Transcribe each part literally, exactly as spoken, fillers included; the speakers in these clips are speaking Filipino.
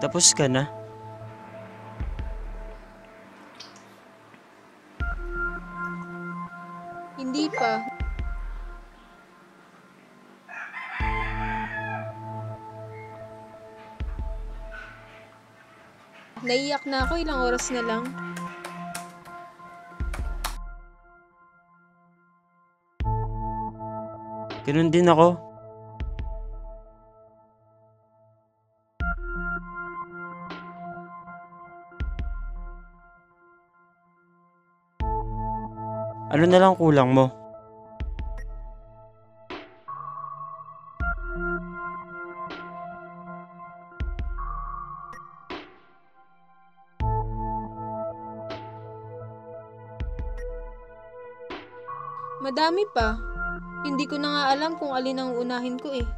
Tapos ka na? Hindi pa. Naiyak na ako, ilang oras na lang. Ganun din ako. Ano na lang kulang mo? Madami pa. Hindi ko na nga alam kung alin ang unahin ko eh.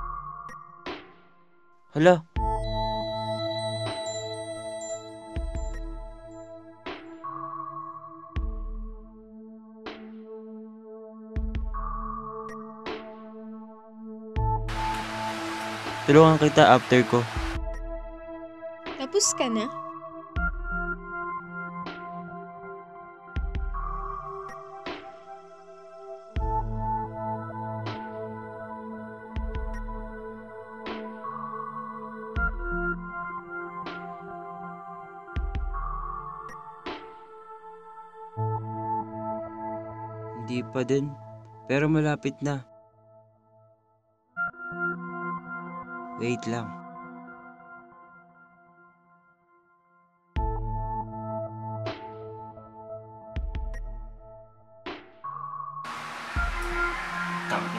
Hala. Tulungan kita after ko. Tapos ka na? Hindi pa din, pero malapit na. Wait lang. Tangin